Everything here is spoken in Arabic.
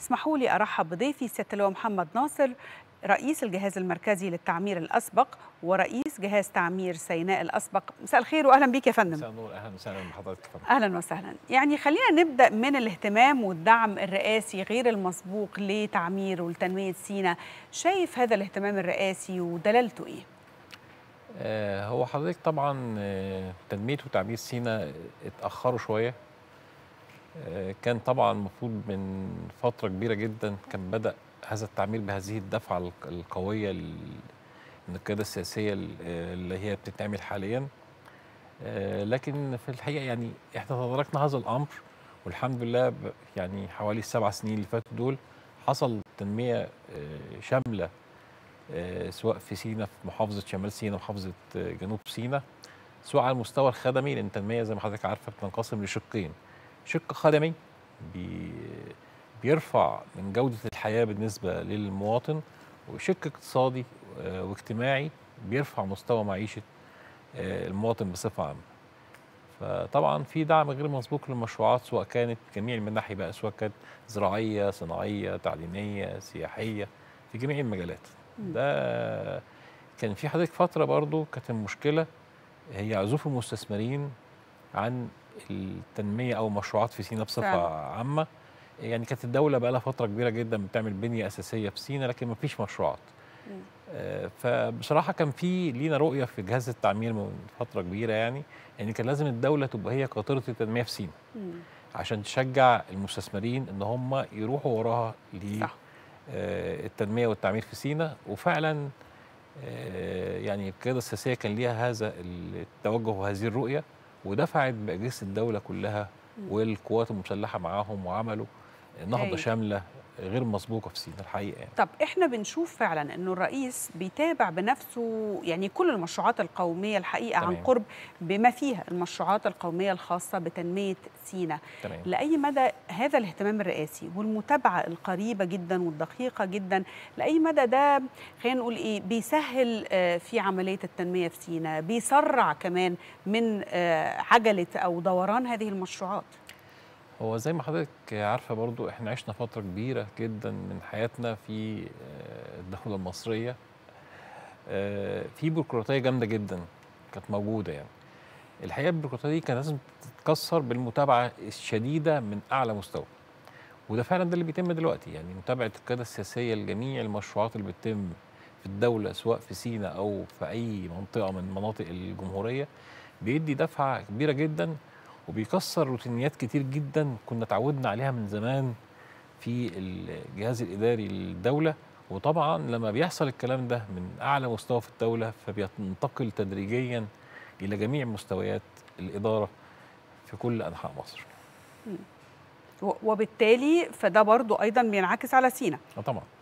اسمحوا لي أرحب بضيفي سيادة اللواء محمد ناصر، رئيس الجهاز المركزي للتعمير الأسبق ورئيس جهاز تعمير سيناء الأسبق. مساء الخير وأهلا بك يا فندم. مساء النور، اهلا وسهلا بحضرتك يا فندم. أهلا وسهلا. يعني خلينا نبدأ من الاهتمام والدعم الرئاسي غير المسبوق لتعمير ولتنمية سيناء. شايف هذا الاهتمام الرئاسي ودلالته إيه؟ هو حضرتك طبعا تنمية وتعمير سيناء اتأخروا شوية. كان طبعا المفروض من فترة كبيرة جدا كان بدأ هذا التعمير بهذه الدفعة القوية من القيادة السياسية اللي هي بتتعمل حاليا. لكن في الحقيقة يعني احنا تداركنا هذا الأمر، والحمد لله يعني حوالي ال7 سنين اللي فاتوا دول حصل تنمية شاملة، سواء في سيناء، في محافظة شمال سيناء ومحافظة جنوب سيناء، سواء على المستوى الخدمي، لأن التنمية زي ما حضرتك عارفة بتنقسم لشقين: شق خدمي بيرفع من جودة الحياة بالنسبة للمواطن، وشق اقتصادي واجتماعي بيرفع مستوى معيشة المواطن بصفة عامة. فطبعا في دعم غير مسبوق للمشروعات، سواء كانت جميع المناحي بقى، سواء كانت زراعية، صناعية، تعليمية، سياحية، في جميع المجالات. ده كان في حضرتك فترة برضو كانت المشكلة هي عزوف المستثمرين عن التنمية أو المشروعات في سيناء بصفة عامة. يعني كانت الدولة بقى لها فترة كبيرة جدا بتعمل بنية أساسية في سيناء، لكن ما فيش مشروعات. فبصراحة كان في لينا رؤية في جهاز التعمير من فترة كبيرة، يعني كان لازم الدولة تبقى هي قاطرة التنمية في سيناء عشان تشجع المستثمرين إن هم يروحوا وراها للتنمية والتعمير في سيناء. وفعلا يعني القيادة السياسية كان ليها هذا التوجه وهذه الرؤية، ودفعت بأجهزة الدولة كلها والقوات المسلحة معاهم، وعملوا نهضة شاملة غير مسبوقة في سيناء الحقيقة يعني. طب احنا بنشوف فعلا انه الرئيس بيتابع بنفسه يعني كل المشروعات القومية الحقيقة عن قرب، بما فيها المشروعات القومية الخاصة بتنمية سيناء. لأي مدى هذا الاهتمام الرئاسي والمتابعة القريبة جدا والدقيقة جدا، لأي مدى ده خلينا نقول ايه بيسهل في عملية التنمية في سيناء، بيسرع كمان من عجلة او دوران هذه المشروعات؟ هو زي ما حضرتك عارفة برضو احنا عشنا فترة كبيرة جدا من حياتنا في الدولة المصرية في بيروقراطية جامدة جدا كانت موجودة. يعني الحقيقة البيروقراطية دي كان لازم تتكسر بالمتابعة الشديدة من أعلى مستوى، وده فعلا ده اللي بيتم دلوقتي. يعني متابعة القيادة السياسية لجميع المشروعات اللي بتتم في الدولة، سواء في سيناء أو في أي منطقة من مناطق الجمهورية، بيدي دفعة كبيرة جدا، وبيكسر روتينيات كتير جدا كنا تعودنا عليها من زمان في الجهاز الإداري للدولة. وطبعا لما بيحصل الكلام ده من أعلى مستوى في الدولة، فبينتقل تدريجيا إلى جميع مستويات الإدارة في كل أنحاء مصر. وبالتالي فده برضو أيضا بينعكس على سيناء. طبعا.